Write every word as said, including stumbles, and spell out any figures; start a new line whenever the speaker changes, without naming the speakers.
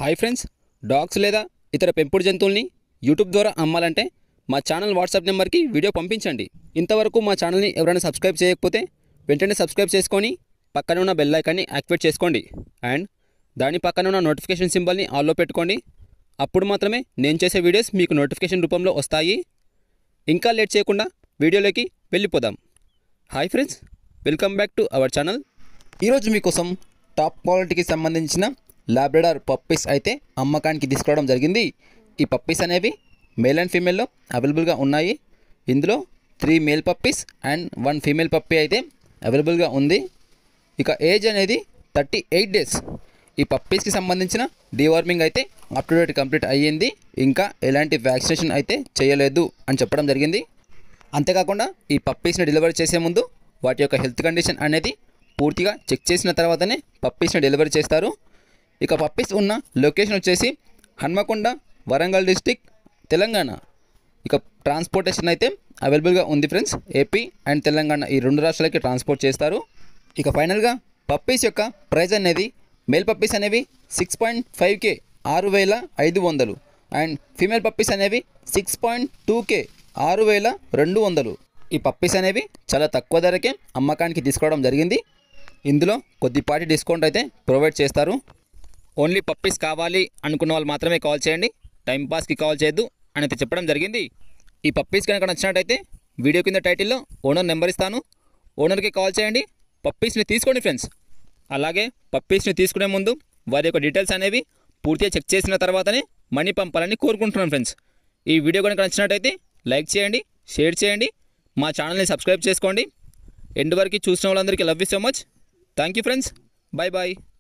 Hi friends, dogs లేదా ఇతర పెంపుడు జంతువుల్ని యూట్యూబ్ ద్వారా అమ్మాలంటే మా ఛానల్ వాట్సాప్ నెంబర్కి వీడియో పంపించండి. ఇంతవరకు మా ఛానల్ని ఎవరైనా సబ్స్క్రైబ్ చేయకపోతే వెంటనే సబ్స్క్రైబ్ చేసుకొని పక్కన ఉన్న బెల్ ఐకాన్ని యాక్టివేట్ చేసుకోండి అండ్ దాని పక్కన ఉన్న నోటిఫికేషన్ సింబల్ని ఆల్లో పెట్టుకోండి. అప్పుడు మాత్రమే నేను చేసే వీడియోస్ మీకు నోటిఫికేషన్ రూపంలో వస్తాయి. ఇంకా లేట్ చేయకుండా వీడియోలోకి వెళ్ళిపోదాం. Hi friends, welcome back to our channel. ఈరోజు మీకోసం టాప్ క్వాలిటీకి సంబంధించిన లాబ్రడార్ పప్పీస్ అయితే అమ్మకానికి తీసుకురావడం జరిగింది. ఈ పప్పీస్ అనేవి మేల్ అండ్ ఫీమేల్లో అవైలబుల్గా ఉన్నాయి. ఇందులో three male puppies and one female puppy అయితే అవైలబుల్గా ఉంది. ఇక ఏజ్ అనేది థర్టీ ఎయిట్ డేస్. ఈ పప్పీస్కి సంబంధించిన డీవార్మింగ్ అయితే అప్ టు డేట్ కంప్లీట్ అయ్యింది. ఇంకా ఎలాంటి వ్యాక్సినేషన్ అయితే చేయలేదు అని చెప్పడం జరిగింది. అంతేకాకుండా ఈ పప్పీస్ని డెలివరీ చేసే ముందు వాటి యొక్క హెల్త్ కండిషన్ అనేది పూర్తిగా చెక్ చేసిన తర్వాతనే పప్పీస్ని డెలివరీ చేస్తారు. ఇక పప్పీస్ ఉన్న లొకేషన్ వచ్చేసి హన్మకొండ, వరంగల్ డిస్టిక్, తెలంగాణ. ఇక ట్రాన్స్పోర్టేషన్ అయితే అవైలబుల్గా ఉంది ఫ్రెండ్స్. ఏపీ అండ్ తెలంగాణ ఈ రెండు రాష్ట్రాలకి ట్రాన్స్పోర్ట్ చేస్తారు. ఇక ఫైనల్గా పప్పీస్ యొక్క ప్రైస్ అనేది మేల్ పప్పీస్ అనేవి సిక్స్ పాయింట్ ఫైవ్ కే ఆరు వేల ఐదు వందలు అండ్ ఫీమేల్ పప్పీస్ అనేవి సిక్స్ పాయింట్ టూ కే ఆరు వేల రెండు వందలు. ఈ పప్పీస్ అనేవి చాలా తక్కువ ధరకే అమ్మకానికి తీసుకోవడం జరిగింది. ఇందులో కొద్దిపాటి డిస్కౌంట్ అయితే ప్రొవైడ్ చేస్తారు. ఓన్లీ పప్పీస్ కావాలి అనుకున్న వాళ్ళు మాత్రమే కాల్ చేయండి, టైంపాస్కి కాల్ చేయొద్దు అని అయితే చెప్పడం జరిగింది. ఈ పప్పీస్ కనుక నచ్చినట్టయితే వీడియో కింద టైటిల్లో ఓనర్ నెంబర్ ఇస్తాను, ఓనర్కి కాల్ చేయండి, పప్పీస్ని తీసుకోండి ఫ్రెండ్స్. అలాగే పప్పీస్ని తీసుకునే ముందు వారి యొక్క డీటెయిల్స్ అనేవి పూర్తిగా చెక్ చేసిన తర్వాతనే మనీ పంపాలని కోరుకుంటున్నాను ఫ్రెండ్స్. ఈ వీడియో కనుక నచ్చినట్టయితే లైక్ చేయండి, షేర్ చేయండి, మా ఛానల్ని సబ్స్క్రైబ్ చేసుకోండి. ఎండ్ వరకు చూసిన వాళ్ళందరికీ love you so much. Thank you friends. Bye bye.